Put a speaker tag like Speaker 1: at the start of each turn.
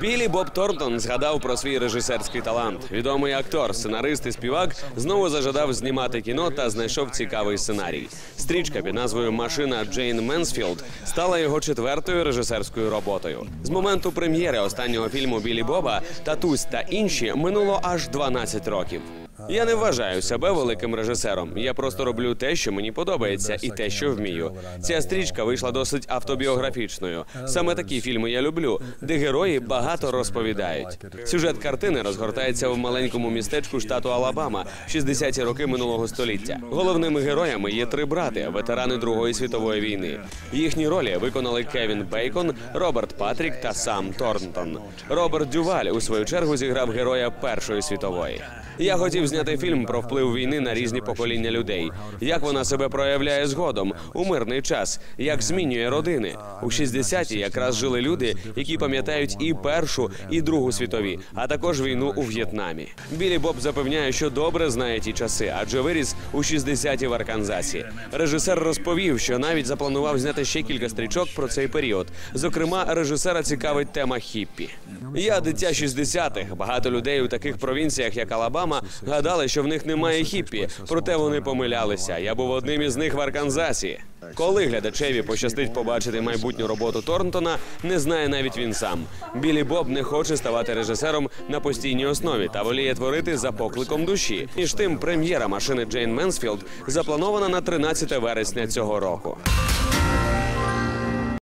Speaker 1: Біллі Боб Торнтон згадав про свій режисерський талант. Відомий актор, сценарист і співак знову зажадав знімати кіно та знайшов цікавий сценарій. Стрічка під назвою «Машина» Джейн Менсфілд стала його четвертою режисерською роботою. З моменту прем'єри останнього фільму Біллі Боба «Татусь та інші» минуло аж 12 років. Я не вважаю себе великим режисером. Я просто роблю те, що мені подобається, і те, що вмію. Ця стрічка вийшла досить автобіографічною. Саме такі фільми я люблю, де герої багато розповідають. Сюжет картини розгортається в маленькому містечку штату Алабама в 60-ті роки минулого століття. Головними героями є три брати, ветерани Другої світової війни. Їхні ролі виконали Кевін Бейкон, Роберт Патрік та Сам Торнтон. Роберт Дюваль, у свою чергу, зіграв героя Першої світової. Я хотів зняти фільм про вплив війни на різні покоління людей. Як вона себе проявляє згодом, у мирний час, як змінює родини. У 60-ті якраз жили люди, які пам'ятають і Першу, і Другу світові, а також війну у В'єтнамі. Біллі Боб запевняє, що добре знає ті часи, адже виріс у 60-ті в Арканзасі. Режисер розповів, що навіть запланував зняти ще кілька стрічок про цей період. Зокрема, режисера цікавить тема хіппі. Я дитя 60-х. Багато людей у таких провінціях, як Алабама, гадали, що в них немає хіппі, проте вони помилялися. Я був одним із них в Арканзасі. Коли глядачеві пощастить побачити майбутню роботу Торнтона, не знає навіть він сам. Біллі Боб не хоче ставати режисером на постійній основі та воліє творити за покликом душі. Між тим, прем'єра «Машини» Джейн Менсфілд запланована на 13 вересня цього року.